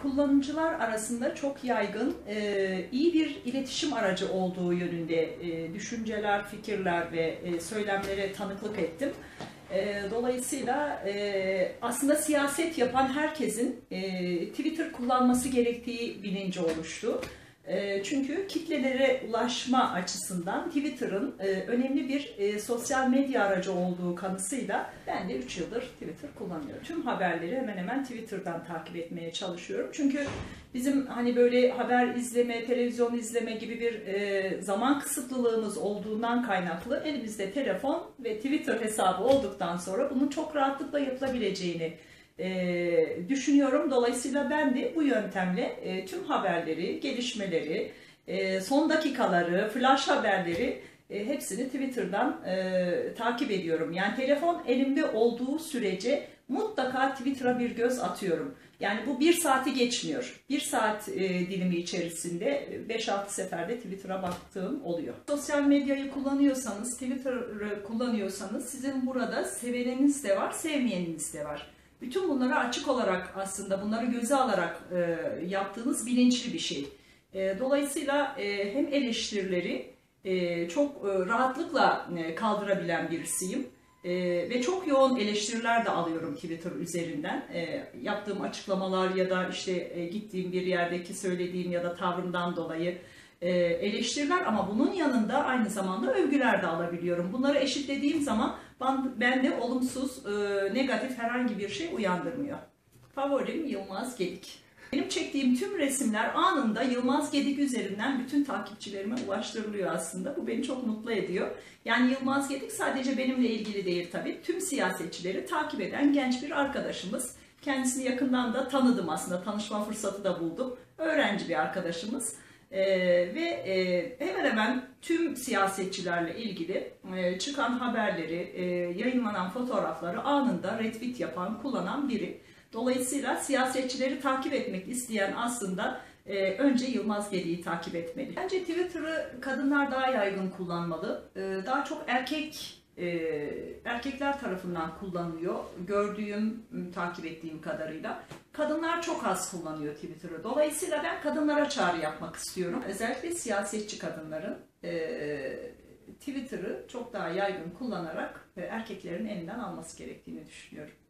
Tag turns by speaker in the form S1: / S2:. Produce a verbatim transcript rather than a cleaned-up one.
S1: kullanıcılar arasında çok yaygın, iyi bir iletişim aracı olduğu yönünde düşünceler, fikirler ve söylemlere tanıklık ettim. Dolayısıyla aslında siyaset yapan herkesin Twitter kullanması gerektiği bilinci oluştu. Çünkü kitlelere ulaşma açısından Twitter'ın önemli bir sosyal medya aracı olduğu kanısıyla ben de üç yıldır Twitter kullanıyorum. Tüm haberleri hemen hemen Twitter'dan takip etmeye çalışıyorum. Çünkü bizim hani böyle haber izleme, televizyon izleme gibi bir zaman kısıtlılığımız olduğundan kaynaklı elimizde telefon ve Twitter hesabı olduktan sonra bunun çok rahatlıkla yapılabileceğini E, düşünüyorum. Dolayısıyla ben de bu yöntemle e, tüm haberleri, gelişmeleri, e, son dakikaları, flash haberleri e, hepsini Twitter'dan e, takip ediyorum. Yani telefon elimde olduğu sürece mutlaka Twitter'a bir göz atıyorum. Yani bu bir saati geçmiyor. Bir saat e, dilimi içerisinde beş altı seferde Twitter'a baktığım oluyor. Sosyal medyayı kullanıyorsanız, Twitter'ı kullanıyorsanız sizin burada seveniniz de var, sevmeyeniniz de var. Bütün bunlara açık olarak aslında bunları göze alarak e, yaptığınız bilinçli bir şey. E, dolayısıyla e, hem eleştirileri e, çok e, rahatlıkla e, kaldırabilen birisiyim. E, ve çok yoğun eleştiriler de alıyorum Twitter üzerinden. E, yaptığım açıklamalar ya da işte e, gittiğim bir yerdeki söylediğim ya da tavrımdan dolayı e, eleştiriler, ama bunun yanında aynı zamanda övgüler de alabiliyorum. Bunları eşitlediğim zaman bende olumsuz, e, negatif herhangi bir şey uyandırmıyor. Favorim Yılmaz Gedik. Benim çektiğim tüm resimler anında Yılmaz Gedik üzerinden bütün takipçilerime ulaştırılıyor aslında. Bu beni çok mutlu ediyor. Yani Yılmaz Gedik sadece benimle ilgili değil tabii. Tüm siyasetçileri takip eden genç bir arkadaşımız. Kendisini yakından da tanıdım aslında. Tanışma fırsatı da buldum. Öğrenci bir arkadaşımız. Ee, ve e, hemen hemen tüm siyasetçilerle ilgili e, çıkan haberleri, e, yayınlanan fotoğrafları anında retweet yapan, kullanan biri. Dolayısıyla siyasetçileri takip etmek isteyen aslında e, önce Yılmaz Gedik'i takip etmeli. Bence Twitter'ı kadınlar daha yaygın kullanmalı. E, daha çok erkek e, erkekler tarafından kullanılıyor. Gördüğüm, takip ettiğim kadarıyla. Kadınlar çok az kullanıyor Twitter'ı. Dolayısıyla ben kadınlara çağrı yapmak istiyorum. Özellikle siyasetçi kadınların e, Twitter'ı çok daha yaygın kullanarak e, erkeklerin elinden alması gerektiğini düşünüyorum.